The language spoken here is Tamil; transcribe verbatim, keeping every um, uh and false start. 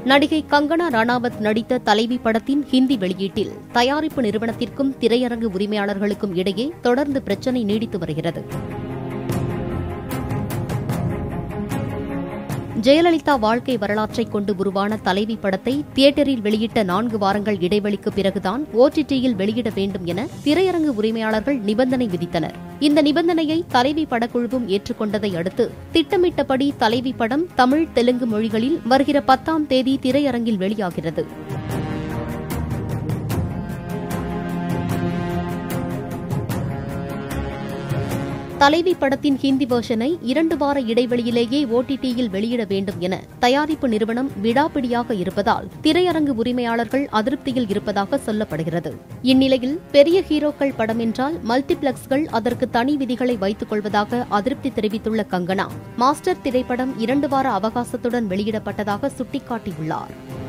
நடிகை கங்கனா ரணாவத் நடித்த தலைவி படத்தின் ஹிந்தி வெளியீட்டில் தயாரிப்பு நிறுவனத்திற்கும் திரையரங்கு உரிமையாளர்களுக்கும் இடையே தொடர்ந்து பிரச்சினை நீடித்து வருகிறது. ஜெயலலிதா வாழ்க்கை வரலாற்றை கொண்டு உருவான தலைவி படத்தை தியேட்டரில் வெளியிட்ட நான்கு வாரங்கள் இடைவெளிக்கு பிறகுதான் ஓடிடியில் வெளியிட வேண்டும் என திரையரங்கு உரிமையாளர்கள் நிபந்தனை விதித்தனர். இந்த நிபந்தனையை தலைவி படக்குழுவும் ஏற்றுக்கொண்டதை அடுத்து திட்டமிட்டபடி தலைவி படம் தமிழ், தெலுங்கு மொழிகளில் வருகிற பத்தாம் தேதி திரையரங்கில் வெளியாகிறது. தலைவி படத்தின் ஹிந்தி வெர்ஷனை இரண்டு வார இடைவெளியிலேயே ஓடிடியில் வெளியிட வேண்டும் என தயாரிப்பு நிறுவனம் விடாப்பிடியாக இருப்பதால் திரையரங்கு உரிமையாளர்கள் அதிருப்தியில் இருப்பதாக சொல்லப்படுகிறது. இந்நிலையில் பெரிய ஹீரோக்கள் படம் என்றால் மல்டிபிளெக்ஸ்கள் அதற்கு தனி விதிகளை வைத்துக் கொள்வதாக அதிருப்தி தெரிவித்துள்ள கங்கனா, மாஸ்டர் திரைப்படம் இரண்டு வார அவகாசத்துடன் வெளியிடப்பட்டதாக சுட்டிக்காட்டியுள்ளார்.